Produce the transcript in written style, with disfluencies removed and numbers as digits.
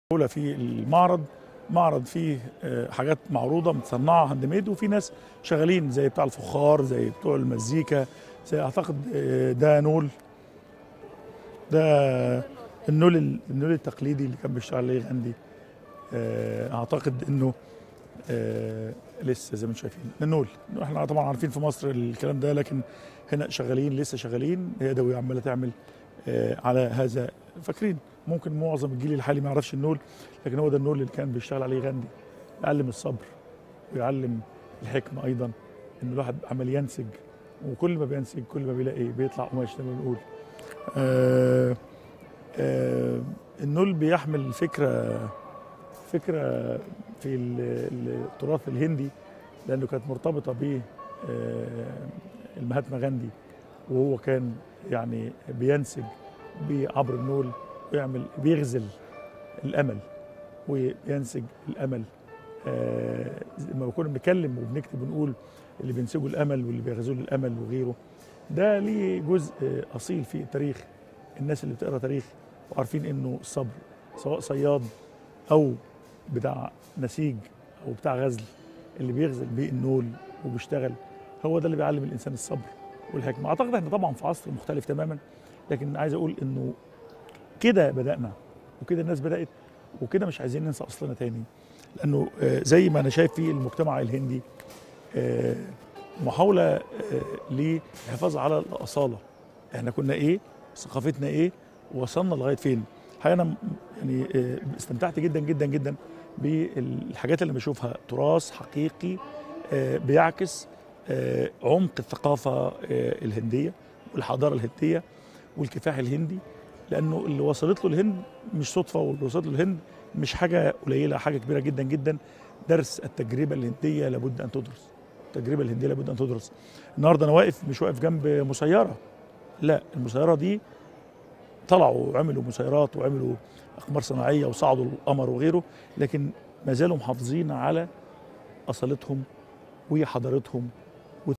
في المعرض فيه حاجات معروضه متصنعه هاند ميد، وفي ناس شغالين زي بتاع الفخار، زي بتوع المزيكا، زي اعتقد ده نول، ده النول التقليدي اللي كان بيشتغل عليه غاندي. اعتقد انه لسه زي ما انتم شايفين النول. احنا طبعا عارفين في مصر الكلام ده، لكن هنا شغالين لسه شغالين، يدوي عماله تعمل على هذا. فاكرين ممكن معظم الجيل الحالي ما يعرفش النول، لكن هو ده النول اللي كان بيشتغل عليه غاندي. يعلم الصبر ويعلم الحكمه ايضا، ان الواحد عمال ينسج، وكل ما بينسج كل ما بيلاقي بيطلع قماش زي ما بنقول. النول بيحمل فكره في التراث الهندي، لانه كانت مرتبطه ب المهاتما غاندي، وهو كان يعني بينسج عبر النول، بيغزل الامل وبينسج الامل. لما كنا بنتكلم وبنكتب بنقول اللي بينسجوا الامل واللي بيغزلوا الامل وغيره. ده ليه جزء اصيل في التاريخ. الناس اللي بتقرا تاريخ وعارفين انه الصبر، سواء صياد او بتاع نسيج او بتاع غزل، اللي بيغزل بيه النول وبيشتغل، هو ده اللي بيعلم الانسان الصبر والحكمه. اعتقد احنا طبعا في عصر مختلف تماما، لكن عايز اقول انه كده بدانا وكده الناس بدات، وكده مش عايزين ننسى اصلنا تاني. لانه زي ما انا شايف في المجتمع الهندي محاوله للحفاظ على الاصاله. احنا كنا ايه، ثقافتنا ايه، وصلنا لغايه فين. الحقيقه انا يعني استمتعت جدا جدا جدا بالحاجات اللي بشوفها، تراث حقيقي بيعكس عمق الثقافه الهنديه والحضاره الهنديه والكفاح الهندي. لانه اللي وصلت له الهند مش صدفه، واللي وصلت له الهند مش حاجه قليله، حاجه كبيره جدا جدا. درس التجربه الهنديه لابد ان تدرس. التجربه الهنديه لابد ان تدرس. النهارده انا مش واقف جنب مسيره، لا، المسيره دي طلعوا وعملوا مسيرات وعملوا اقمار صناعيه وصعدوا القمر وغيره، لكن ما زالوا محافظين على اصالتهم وحضارتهم